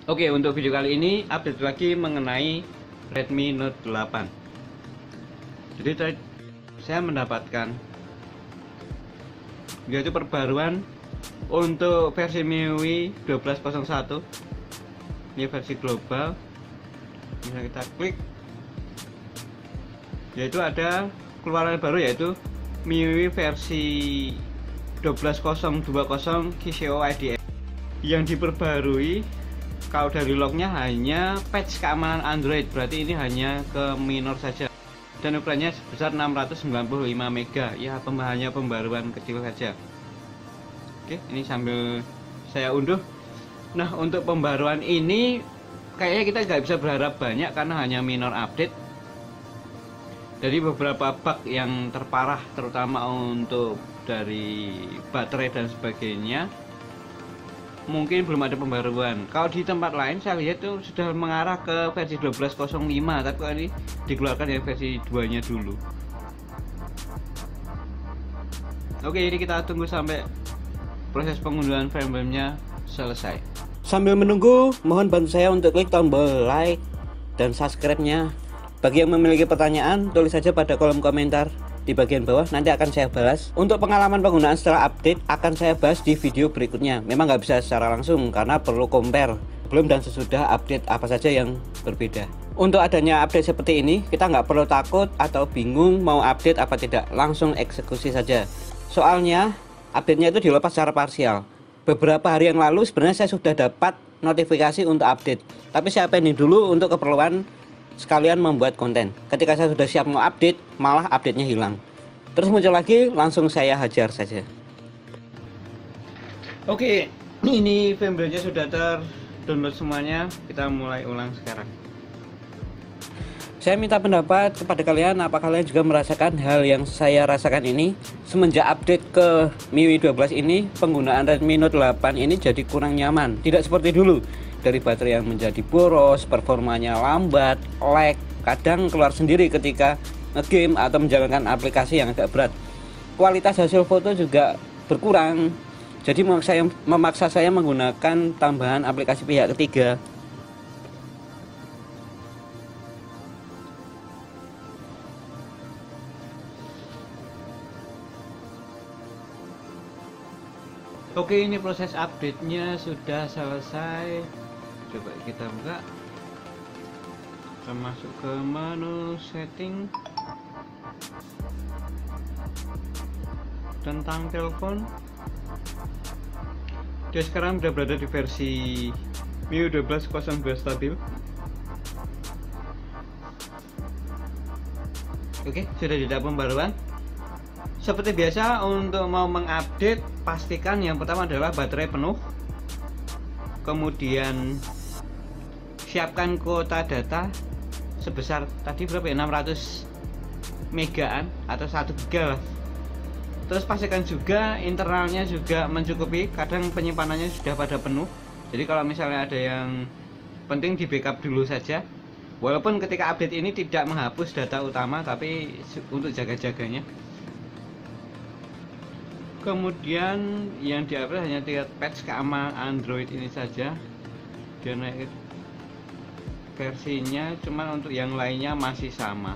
Oke, untuk video kali ini update lagi mengenai Redmi Note 8. Jadi saya mendapatkan yaitu perbaruan untuk versi MIUI 12.01. Ini versi global. Bisa kita klik, yaitu ada keluaran baru yaitu MIUI versi 12.020 KISEO IDM yang diperbarui. Kalau dari lognya hanya patch keamanan Android, berarti ini hanya ke minor saja dan ukurannya sebesar 695 MB. Ya, hanya pembaruan kecil saja. Oke, ini sambil saya unduh. Nah, untuk pembaruan ini kayaknya kita nggak bisa berharap banyak karena hanya minor update. Jadi beberapa bug yang terparah, terutama untuk dari baterai dan sebagainya, mungkin belum ada pembaruan. Kalau di tempat lain saya lihat tuh sudah mengarah ke versi 12.05, tapi kali ini dikeluarkan yang versi 2 nya dulu. Oke, jadi kita tunggu sampai proses pengunduhan firmware-nya selesai. Sambil menunggu, mohon bantu saya untuk klik tombol like dan subscribe-nya. Bagi yang memiliki pertanyaan, tulis saja pada kolom komentar di bagian bawah, nanti akan saya balas. Untuk pengalaman penggunaan setelah update akan saya bahas di video berikutnya. Memang nggak bisa secara langsung karena perlu compare sebelum dan sesudah update apa saja yang berbeda. Untuk adanya update seperti ini, kita nggak perlu takut atau bingung mau update apa tidak, langsung eksekusi saja. Soalnya update-nya itu dilepas secara parsial. Beberapa hari yang lalu sebenarnya saya sudah dapat notifikasi untuk update, tapi saya pending dulu untuk keperluan sekalian membuat konten. Ketika saya sudah siap mau update, malah update-nya hilang. Terus muncul lagi, langsung saya hajar saja. Oke, ini firmware-nya sudah terdownload semuanya. Kita mulai ulang sekarang. Saya minta pendapat kepada kalian, apa kalian juga merasakan hal yang saya rasakan ini? Semenjak update ke MIUI 12 ini, penggunaan Redmi Note 8 ini jadi kurang nyaman. Tidak seperti dulu. Dari baterai yang menjadi boros, performanya lambat, lag, kadang keluar sendiri ketika nge-game atau menjalankan aplikasi yang agak berat. Kualitas hasil foto juga berkurang, jadi memaksa saya menggunakan tambahan aplikasi pihak ketiga. Oke, ini proses update-nya sudah selesai. Coba kita buka, kita masuk ke menu setting, tentang telepon. Dia sekarang sudah berada di versi MIUI 12.02 stabil. Oke, sudah tidak pembaruan. Seperti biasa, untuk mau mengupdate, pastikan yang pertama adalah baterai penuh. Kemudian siapkan kuota data sebesar tadi berapa ya, 600 megaan atau 1 giga lah. Terus pastikan juga internalnya juga mencukupi, kadang penyimpanannya sudah pada penuh. Jadi kalau misalnya ada yang penting di backup dulu saja. Walaupun ketika update ini tidak menghapus data utama, tapi untuk jaga-jaganya. Kemudian yang diupdate hanya 3 patch keamanan Android ini saja. Dia naik versinya, cuman untuk yang lainnya masih sama.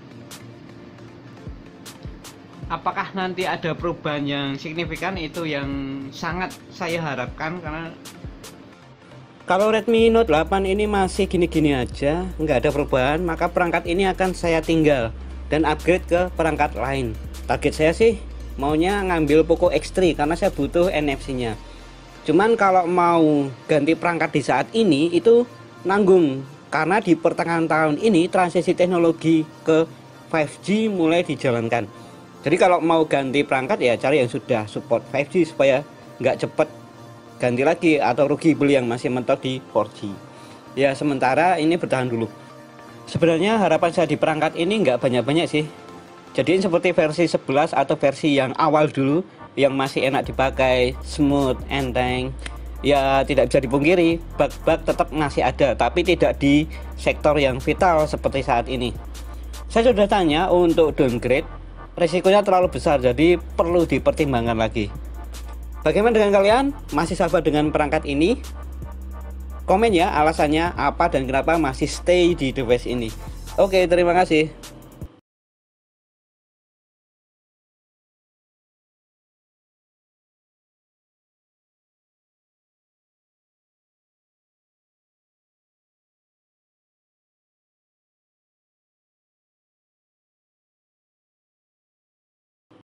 Apakah nanti ada perubahan yang signifikan, itu yang sangat saya harapkan, karena kalau Redmi Note 8 ini masih gini-gini aja, nggak ada perubahan, maka perangkat ini akan saya tinggal dan upgrade ke perangkat lain. Target saya sih maunya ngambil Poco X3 karena saya butuh NFC-nya. Cuman kalau mau ganti perangkat di saat ini itu nanggung, karena di pertengahan tahun ini transisi teknologi ke 5G mulai dijalankan. Jadi kalau mau ganti perangkat ya cari yang sudah support 5G supaya nggak cepet ganti lagi atau rugi beli yang masih mentok di 4G. Ya sementara ini bertahan dulu. Sebenarnya harapan saya di perangkat ini nggak banyak-banyak sih. Jadiin seperti versi 11 atau versi yang awal dulu yang masih enak dipakai, smooth, enteng. Ya tidak bisa dipungkiri, bug-bug tetap masih ada, tapi tidak di sektor yang vital seperti saat ini. Saya sudah tanya untuk downgrade, resikonya terlalu besar, jadi perlu dipertimbangkan lagi. Bagaimana dengan kalian? Masih sabar dengan perangkat ini? komen ya alasannya apa dan kenapa masih stay di device ini. Oke, terima kasih.